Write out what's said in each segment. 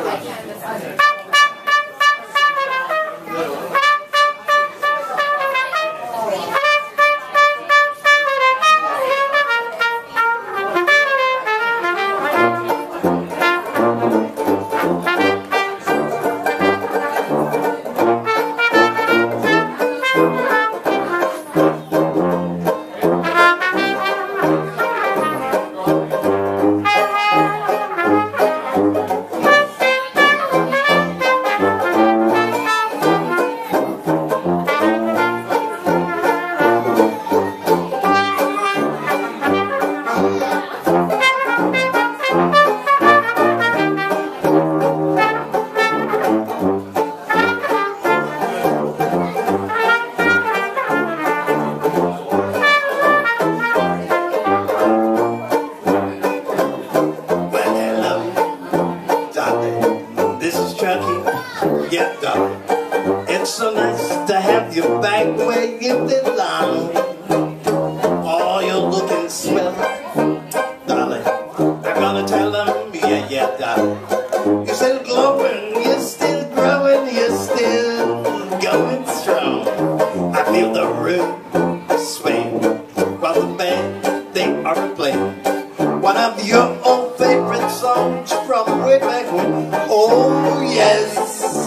Yeah, darling, it's so nice to have you back where you belong. Oh, you're looking swell, darling. I'm gonna tell them, yeah, darling. You're still glowing, you're still growing, you're still going strong. I feel the room sway while the band, they are playing one of your old favorite songs from way back when. Oh, yes.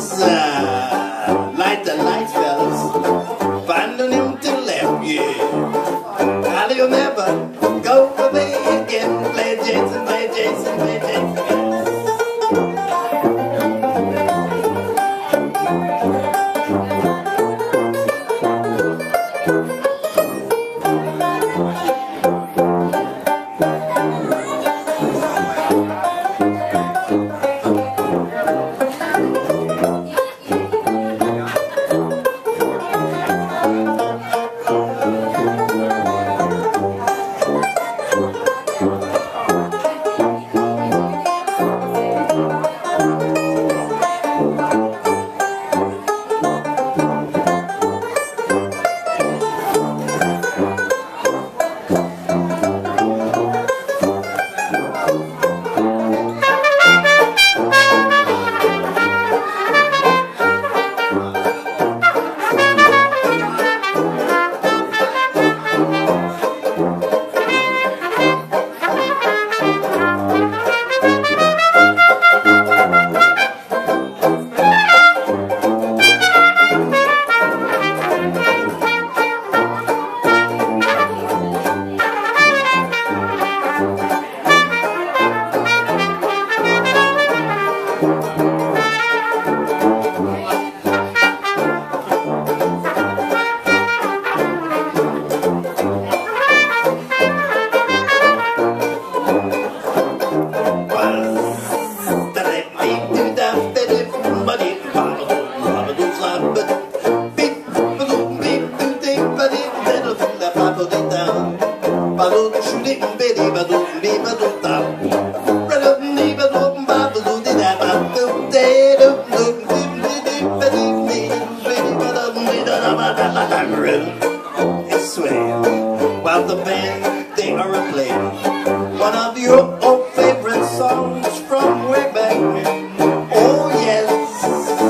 Light the lights, fellas. Find an empty left, yeah. Now you'll never go away again. Play Jason, play Jason, play Jason. It's swaying while the band, they are playing one of your old favorite songs from way back when. Oh yes,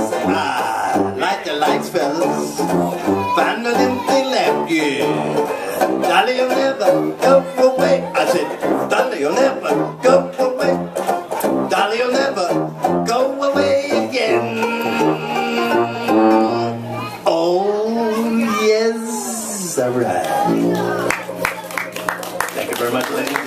light the lights, fellas. Find an empty lap, yeah. Dolly, you'll never go away. I said, Dolly, you'll never go away. Dolly, you'll never go away again. Oh yes, all right. Thank you very much, ladies.